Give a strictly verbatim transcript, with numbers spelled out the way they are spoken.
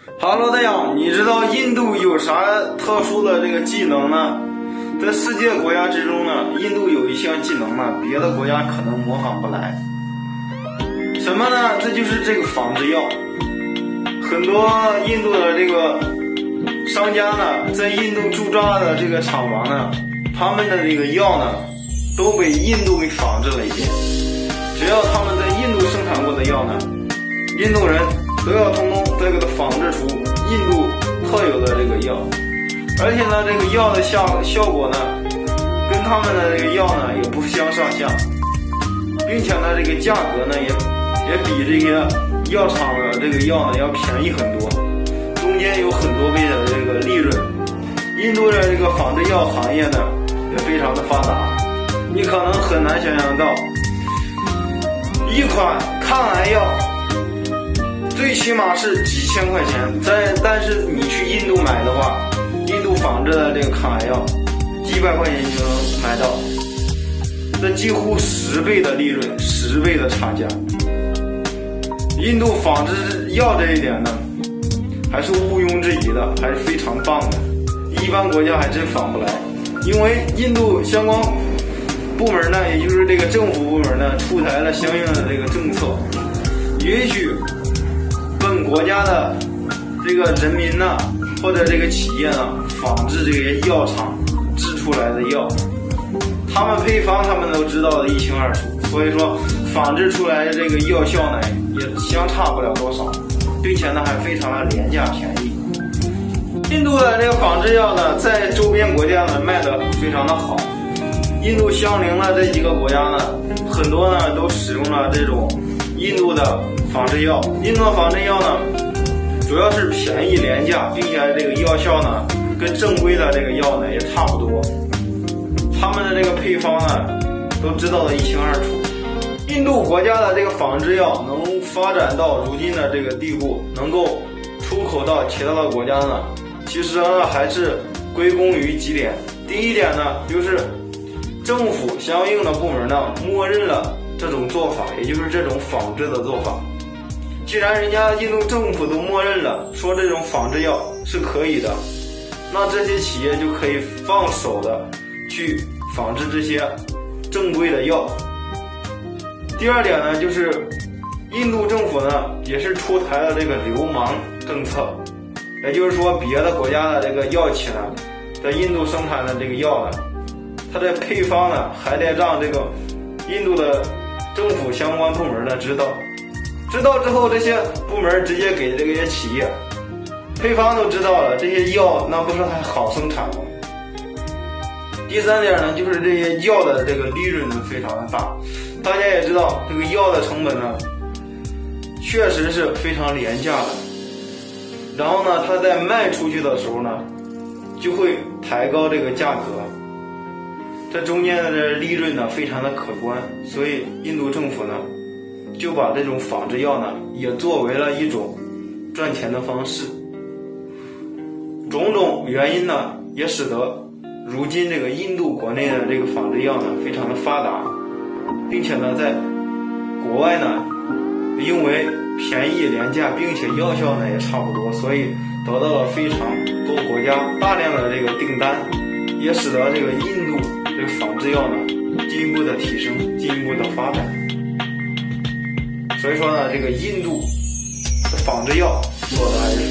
Hello， 大家好，你知道印度有啥特殊的这个技能呢？在世界国家之中呢，印度有一项技能呢，别的国家可能模仿不来。什么呢？这就是这个仿制药。很多印度的这个商家呢，在印度驻扎的这个厂房呢，他们的这个药呢，都被印度给仿制了一遍。只要他们在印度生产过的药呢，印度人都要通通再给它仿制出印度特有的这个药，而且呢，这个药的效效果呢，跟他们的这个药呢也不相上下，并且呢，这个价格呢也也比这些药厂的这个药呢要便宜很多，中间有很多倍的这个利润。印度的这个仿制药行业呢也非常的发达，你可能很难想象到，一款抗癌药最起码是几千块钱，在但是你去印度买的话，印度仿制的这个抗癌药几百块钱就能买到，这几乎十倍的利润，十倍的差价。印度仿制药这一点呢，还是毋庸置疑的，还是非常棒的，一般国家还真仿不来。因为印度相关部门呢，也就是这个政府部门呢，出台了相应的这个政策，允许本国家的这个人民呢，或者这个企业呢，仿制这些药厂制出来的药，他们配方他们都知道的一清二楚，所以说仿制出来的这个药效呢，也相差不了多少，并且呢还非常的廉价便宜。印度的这个仿制药呢，在周边国家呢卖的非常的好，印度相邻的这几个国家呢，很多呢都使用了这种印度的仿制药。印度的仿制药呢，主要是便宜廉价，并且这个药效呢，跟正规的这个药呢也差不多。他们的这个配方呢，都知道的一清二楚。印度国家的这个仿制药能发展到如今的这个地步，能够出口到其他的国家呢，其实呢还是归功于几点。第一点呢，就是政府相应的部门呢，默认了这种做法，也就是这种仿制的做法。既然人家印度政府都默认了，说这种仿制药是可以的，那这些企业就可以放手的去仿制这些正规的药。第二点呢，就是印度政府呢也是出台了这个流氓政策，也就是说别的国家的这个药企呢，在印度生产的这个药呢，它的配方呢还得让这个印度的政府相关部门呢知道，知道之后这些部门直接给这些企业配方都知道了，这些药那不是还好生产吗？第三点呢，就是这些药的这个利润呢非常的大。大家也知道，这个药的成本呢确实是非常廉价的，然后呢它在卖出去的时候呢就会抬高这个价格，这中间的这利润呢非常的可观，所以印度政府呢就把这种仿制药呢也作为了一种赚钱的方式。种种原因呢也使得如今这个印度国内的这个仿制药呢非常的发达，并且呢在国外呢因为便宜廉价，并且药效呢也差不多，所以得到了非常多国家大量的这个订单，也使得这个印度这个仿制药呢进一步的提升，进一步的发展。所以说呢，这个印度的仿制药做的还是